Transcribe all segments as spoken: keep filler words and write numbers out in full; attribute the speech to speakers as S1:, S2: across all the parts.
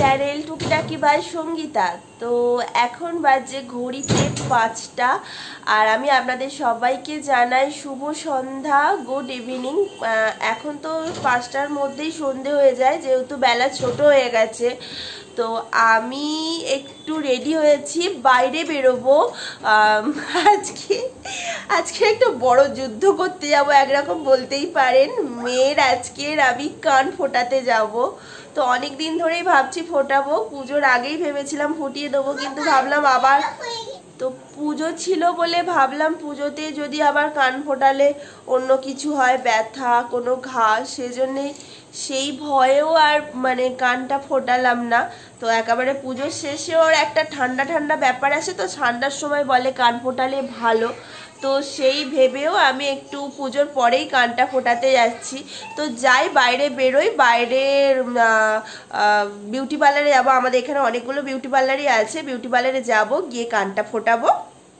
S1: Channel টুকিটাকি by Sangeeta. তো এখন বাজে ঘড়িতে পাঁচটা, আর আমি আপনাদের সবাইকে জানাই শুভ সন্ধ্যা, গুড ইভিনিং। এখন তো পাঁচটার মধ্যেই সন্ধে হয়ে যায়, যেহেতু বেলা ছোট হয়ে গেছে। তো আমি একটু রেডি হয়েছি, বাইরে বেরোবো। আজকে আজকে একটু বড় যুদ্ধ করতে যাবো একরকম বলতেই পারেন। মেয়ের আজকের আমি কান ফোটাতে যাব। তো অনেক দিন ধরেই ভাবছি ফোটাবো, পুজোর আগেই ভেবেছিলাম ফুটিয়ে দেবো, কিন্তু ভাবলাম আবার তো পুজো ছিল বলে ভাবলাম পুজোতে যদি আবার কান ফোটালে অন্য কিছু হয়, ব্যথা কোনো ঘা, সেজন্যে সেই ভয়েও আর মানে কানটা ফোটালাম না। তো একেবারে পুজোর শেষে ওর একটা ঠান্ডা ঠান্ডা ব্যাপার আসে, তো ঠান্ডার সময় বলে কান ফোটালে ভালো। তো সেই ভেবেও আমি একটু পুজোর পরেই কানটা ফোটাতে যাচ্ছি। তো যাই, বাইরে বেরোই, বাইরের বিউটি পার্লারে যাবো। আমাদের এখানে অনেকগুলো বিউটি পার্লারই আছে, বিউটি পার্লারে যাব, গিয়ে কানটা ফোটাবো।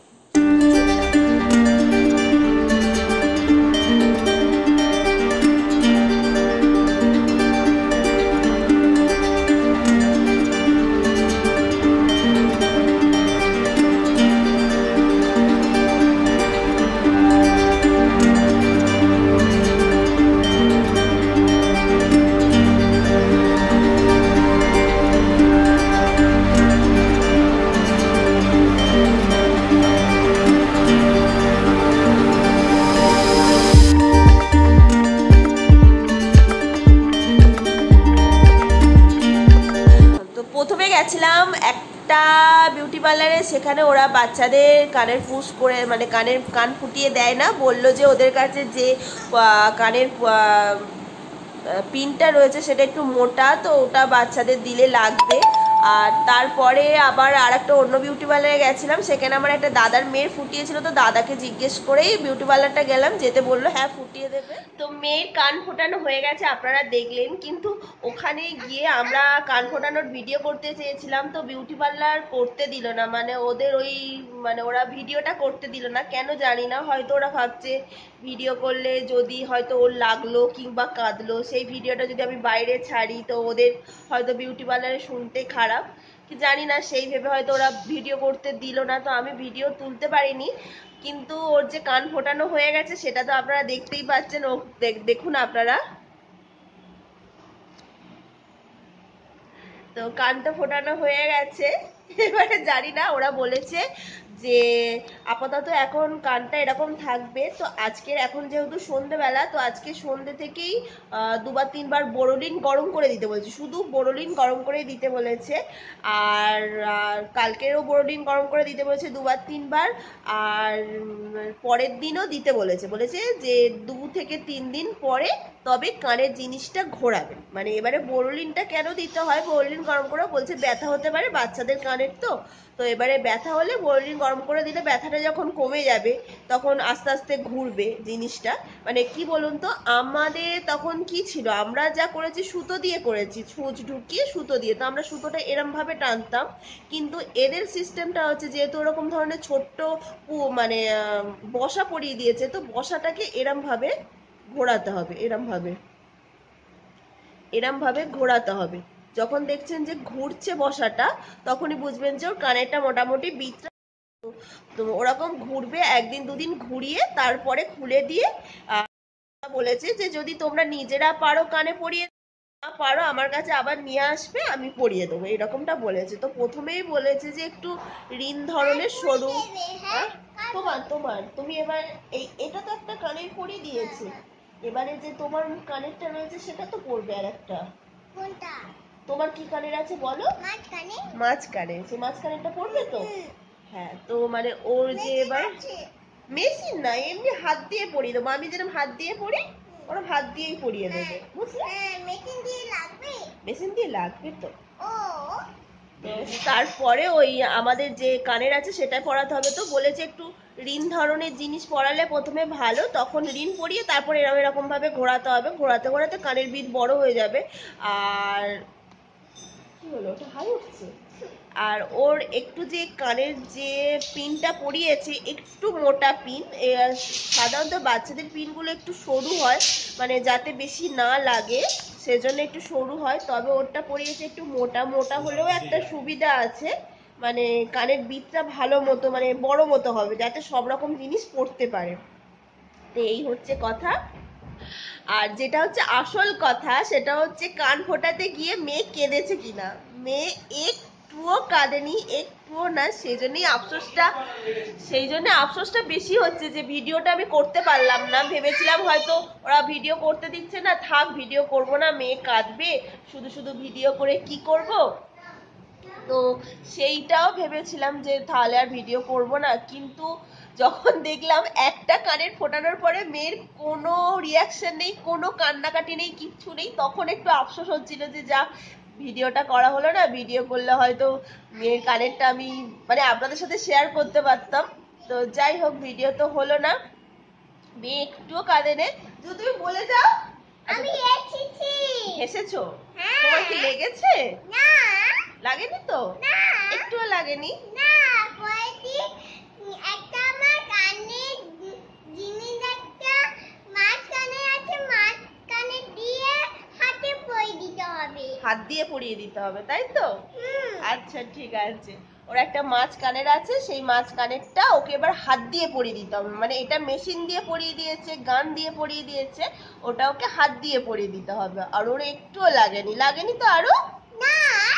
S1: গেছিলাম একটা বিউটি পার্লারে, সেখানে ওরা বাচ্চাদের কানের পুশ করে মানে কানের কান ফুটিয়ে দেয় না, বললো যে ওদের কাছে যে কানের পিনটা রয়েছে সেটা একটু মোটা, তো ওটা বাচ্চাদের দিলে লাগবে। আর তারপরে আবার আর একটা অন্য বিউটি পার্লারে গেছিলাম, সেখানে আমার একটা দাদার মেয়ের ফুটিয়েছিল, তো দাদাকে জিজ্ঞেস করেই বিউটি পার্লারটা গেলাম, যেতে বললো হ্যাঁ ফুটিয়ে দেবে। তো মেয়ের কান ফোটানো হয়ে গেছে, আপনারা দেখলেন। কিন্তু ওখানে গিয়ে আমরা কান ফোটানোর ভিডিও করতে চেয়েছিলাম, তো বিউটি পার্লার করতে দিল না, মানে ওদের ওই মানে ওরা ভিডিওটা করতে দিল না, কেন জানি না। হয়তো ওরা ভাবছে ভিডিও করলে যদি হয়তো ওর লাগলো কিংবা কাঁদলো, সেই ভিডিওটা যদি আমি বাইরে ছাড়ি তো ওদের হয়তো বিউটি পার্লারে শুনতে খারাপ, কি জানি না, সেই ভেবে হয়তো ওরা ভিডিও করতে দিল না। তো আমি ভিডিও তুলতে পারিনি, কিন্তু ওর যে কান ফোটানো হয়ে গেছে সেটা তো আপনারা দেখতেই পাচ্ছেন। ও দেখুন আপনারা, তো কানটা ফোটানো হয়ে গেছে। এবারে জানি না, ওরা বলেছে যে আপাতত এখন কানটা এরকম থাকবে। তো আজকের এখন যেহেতু সন্ধেবেলা, তো আজকে সন্ধে থেকেই দুবার তিনবার বোরোলিন গরম করে দিতে বলেছে, শুধু বোরোলিন গরম করে দিতে বলেছে। আর কালকেরও বোরোলিন গরম করে দিতে বলেছে দুবার তিনবার, আর পরের দিনও দিতে বলেছে বলেছে যে দু থেকে তিন দিন পরে তবে কানের জিনিসটা ঘোরাবেন। মানে এবারে বোরোলিনটা কেন দিতে হয়, বোরোলিন গরম করে বলছে ব্যথা হতে পারে বাচ্চাদের কানের, তো তো এবারে ব্যথা হলে বোরোলিন গরম করে দিলে ব্যথাটা যখন কমে যাবে তখন আস্তে আস্তে ঘুরবে জিনিসটা। মানে কি বলুন তো, আমাদের তখন কি ছিল, আমরা যা করেছি সুতো দিয়ে করেছি, ছুঁচ ঢুকিয়ে সুতো দিয়ে, তো আমরা সুতোটা এরম ভাবে টানতাম। কিন্তু এদের সিস্টেমটা হচ্ছে যেহেতু ওরকম ধরনের ছোট্ট মানে বসা পরিয়ে দিয়েছে, তো বসাটাকে এরম ভাবে ঘোরাতে হবে, এরম ভাবে এরম ভাবে ঘোরাতে হবে। যখন দেখছেন যে ঘুরছে বসাটা, তখনই বুঝবেন যে ওর কানেরটা মোটামুটি বিটটা, তো ওরকম ঘুরবে। একদিন দুদিন ঘুরিয়ে তারপরে খুলে দিয়ে বলেছে যে যদি তোমরা নিজেরা পারো কানে পরিয়ে না পারো আমার কাছে আবার নিয়ে আসবে, আমি পরিয়ে দেবো, এরকমটা বলেছে। তো প্রথমেই বলেছে যে একটু রিন ধরনের সরু। তোমার তোমার তুমি এবার এই এটা তো একটা কানের পরিয়ে দিয়েছে, এবারে যে তোমার কানেরটা রয়েছে সেটা তো পড়বে। আর একটা কোনটা তোমার কি কানের আছে বলো? মাঝখানে, মাঝখানে, সে মাঝখানেরটা পড়বে তো। হ্যাঁ, তো মানে ওর যে এবার মেশিন না, এমনি হাত দিয়ে পরিয়ে দেবো, আমি যেরকম হাত দিয়ে পড়ি ওরকম হাত দিয়েই পরিয়ে দেবে, বুঝলে? মেশিন দিয়ে লাগবে, মেশিন দিয়ে লাগবে তো। ও তারপরে ওই আমাদের যে কানের আছে সেটাই পরাতে হবে। তো বলেছে একটু রিন ধরনের জিনিস পরালে প্রথমে ভালো, তখন রিন পরিয়ে তারপর এরকম এরকম ভাবে ঘোরাতে হবে, ঘোরাতে ঘোরাতে কানের বিট বড় হয়ে যাবে। আর কি হলো, ওটা হাই উঠছে। আর ওর একটু যে কানের যে পিনটা পরিয়েছে একটু মোটা পিন, সাধারণত বাচ্চাদের পিনগুলো একটু সরু হয়, মানে যাতে বেশি না লাগে সেজন্য একটু সরু হয়, তবে ওরটা পরিয়েছে একটু মোটা মোটা হলেও একটা সুবিধা আছে, মানে কানের বিটটা ভালো মতো মানে বড় মতো হবে, যাতে সব রকম জিনিস পড়তে পারে। তো এই হচ্ছে কথা। আর যেটা হচ্ছে আসল কথা, সেটা হচ্ছে কান ফোটাতে গিয়ে মেয়ে কেঁদেছে কিনা। মেয়ে একটুও কাঁদেনি, একটুও না। সেই জন্যই আফসোসটা সেই জন্য আফসোসটা বেশি হচ্ছে যে ভিডিওটা আমি করতে পারলাম না। ভেবেছিলাম হয়তো ওরা ভিডিও করতে দিচ্ছে না, থাক ভিডিও করব না, মেয়ে কাঁদবে, শুধু শুধু ভিডিও করে কি করব। তো সেইটাও ভেবেছিলাম যে তাহলে আর ভিডিও করব না, কিন্তু যখন দেখলাম একটা কানের ফোটানোর পরে মেয়ের কোনো রিয়াকশন নেই, কোনো কান্নাকাটি নেই, কিচ্ছু নেই, তখন একটু আফসোস হচ্ছিল যে যা ভিডিওটা করা হলো না। ভিডিও করলে হয়তো মেয়ের কানেরটা আমি মানে আপনাদের সাথে শেয়ার করতে পারতাম। তো যাই হোক, ভিডিও তো হলো না। মেয়ে একটুও কাঁদেনে। যদি তুমি বলে যাও।
S2: আমি এসেছি।
S1: হেসেছো?
S2: হ্যাঁ।
S1: তোমার কি লেগেছে?
S2: না।
S1: লাগেনি তো?
S2: না।
S1: একটুও লাগেনি?
S2: না, কয়েকটি একটা আমার কানে জিনিস একটা মাছ কানে আছে, মাছ কানে দিয়ে হাতে পরিয়ে দিতে হবে।
S1: হাত দিয়ে পরিয়ে দিতে হবে, তাই তো?
S2: হুম।
S1: আচ্ছা ঠিক আছে। ওর একটা মাছ কানের আছে, সেই মাছ কানেরটা ওকে এবার হাত দিয়ে পরিয়ে দিতে হবে। মানে এটা মেশিন দিয়ে পরিয়ে দিয়েছে, গান দিয়ে পরিয়ে দিয়েছে, ওটা ওকে হাত দিয়ে পরিয়ে দিতে হবে। আর ওর একটুও লাগেনি। লাগেনি তো আরো?
S2: না।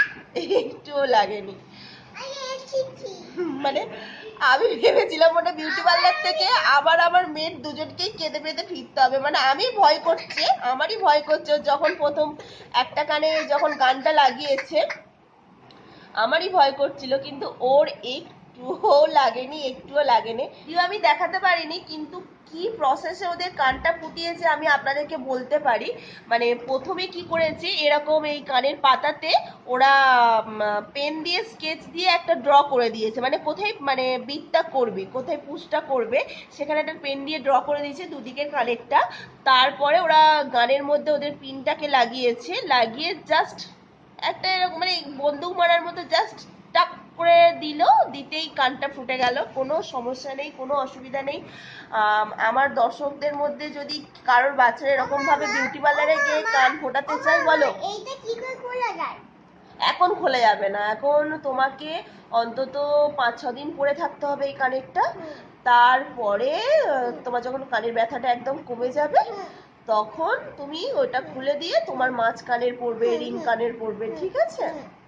S1: একটুও লাগেনি।
S2: আমি এসেছি।
S1: মানে আমি ভেবেছিলাম ওটা বিউটি পার্লার থেকে আবার আমার মেয়ের দুজনকেই কেঁদে পেতে ফিরতে হবে। মানে আমি ভয় করছে, আমারই ভয় করছে। যখন প্রথম একটা কানে যখন গানটা লাগিয়েছে আমারই ভয় করছিল, কিন্তু ওর একটুও লাগেনি, একটুও লাগেনি। যদিও আমি দেখাতে পারিনি, কিন্তু কি প্রসেসে ওদের কানটা ফুটিয়েছে আমি আপনাদেরকে বলতে পারি। মানে প্রথমে কি করেছে, এরকম এই কানের পাতাতে ওরা পেন দিয়ে স্কেচ দিয়ে একটা ড্র করে দিয়েছে, মানে কোথায় মানে বিটটা করবে, কোথায় পুশটা করবে, সেখানে একটা পেন দিয়ে ড্র করে দিয়েছে দুদিকের কানেরটা। তারপরে ওরা গানের মধ্যে ওদের পিনটাকে লাগিয়েছে, লাগিয়ে জাস্ট একটা এরকম মানে বন্দুক মারার মতো জাস্ট টাক করে দিল, দিতেই কানটা ফুটে গেল। কোনো সমস্যা নেই, কোনো অসুবিধা নেই। আমার দর্শকদের মধ্যে যদি কারোর বাচ্চারা এরকম ভাবে বিউটি পার্লারে গিয়ে কান ফোটাতে চায়, বলো।
S2: এইটা কি করে খোলা যায়?
S1: এখন খোলা যাবে না, এখন তোমাকে অন্তত পাঁচ ছ দিন পরে থাকতে হবে এই কানেরটা। তারপরে তোমার যখন কানের ব্যথাটা একদম কমে যাবে, তখন তুমি ওটা খুলে দিয়ে তোমার মাছ কানের পরবে, রিং কানের পরবে, ঠিক আছে?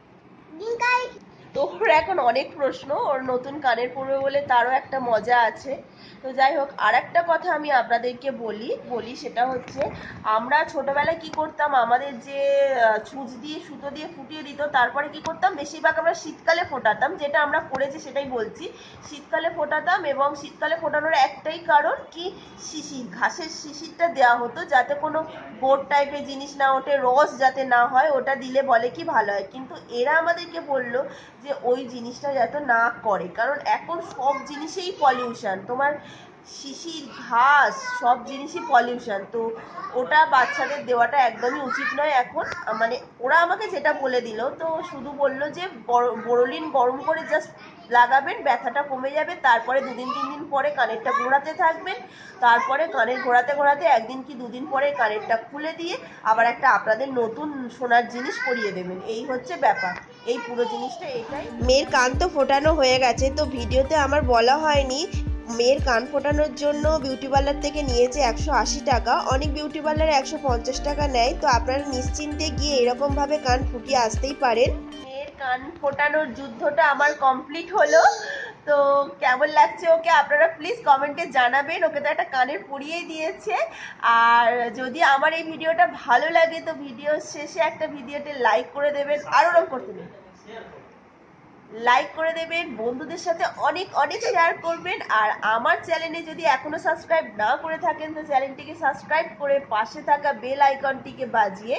S1: তো ওর এখন অনেক প্রশ্ন, ওর নতুন কানের পরবে বলে তারও একটা মজা আছে। তো যাই হোক, আর একটা কথা আমি আপনাদেরকে বলি বলি সেটা হচ্ছে, আমরা ছোটবেলায় কি করতাম, আমাদের যে ছুঁচ দিয়ে সুতো দিয়ে ফুটিয়ে দিত, তারপরে কি করতাম, বেশিরভাগ আমরা শীতকালে ফোটাতাম, যেটা আমরা করেছি সেটাই বলছি। শীতকালে ফোটাতাম, এবং শীতকালে ফোটানোর একটাই কারণ কি, শিশির, ঘাসের শিশিরটা দেওয়া হতো যাতে কোনো বোর্ড টাইপের জিনিস না ওঠে, রস যাতে না হয়, ওটা দিলে বলে কি ভালো হয়। কিন্তু এরা আমাদেরকে বললো যে ওই জিনিসটা যাতে না করে, কারণ এখন সব জিনিসেই পলিউশন, তোমার শিশির, ঘাস, সব জিনিসই পলিউশন। তো ওটা বাচ্চাদের দেওয়াটা একদমই উচিত নয় এখন। মানে ওরা আমাকে যেটা বলে দিল, তো শুধু বললো যে বোরোলিন গরম করে জাস্ট লাগাবেন, ব্যথাটা কমে যাবে, তারপরে দুদিন তিন দিন পরে কানেরটা ঘোরাতে থাকবেন, তারপরে কানের ঘোরাতে ঘোরাতে একদিন কি দুদিন পরে কানেরটা খুলে দিয়ে আবার একটা আপনাদের নতুন সোনার জিনিস পরিয়ে দেবেন। এই হচ্ছে ব্যাপার, এই পুরো জিনিসটা এটাই। মেয়ের কান তো ফোটানো হয়ে গেছে, তো ভিডিওতে আমার বলা হয়নি মেয়ের কান ফোটানোর জন্য বিউটি পার্লার থেকে নিয়েছে একশো আশি টাকা। অনেক বিউটি পার্লারে একশো পঞ্চাশ টাকা নেয়। তো আপনারা নিশ্চিন্তে গিয়ে এরকমভাবে কান ফুটিয়ে আসতেই পারেন। মেয়ের কান ফোটানোর যুদ্ধটা আমার কমপ্লিট হলো। তো কেমন লাগছে ওকে আপনারা প্লিজ কমেন্টে জানাবেন। ওকে তো একটা কানের পরিয়েই দিয়েছে। আর যদি আমার এই ভিডিওটা ভালো লাগে, তো ভিডিও শেষে একটা ভিডিওতে লাইক করে দেবেন, আর ওরকম করতে নেই, লাইক করে দেবেন, বন্ধুদের সাথে অনেক অনেক শেয়ার করবেন। আর আমার চ্যানেলে যদি এখনো সাবস্ক্রাইব না করে থাকেন, তো চ্যানেলটিকে সাবস্ক্রাইব করে পাশে থাকা বেল আইকনটিকে বাজিয়ে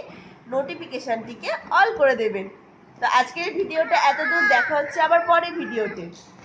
S1: নোটিফিকেশনটিকে অল করে দেবেন। তো আজকের ভিডিওটা এতদূর, দেখা হচ্ছে আবার পরে ভিডিওতে।